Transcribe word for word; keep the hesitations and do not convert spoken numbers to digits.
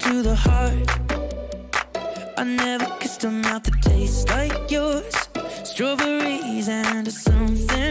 to the heart. I never kissed a mouth that tastes like yours. Strawberries and something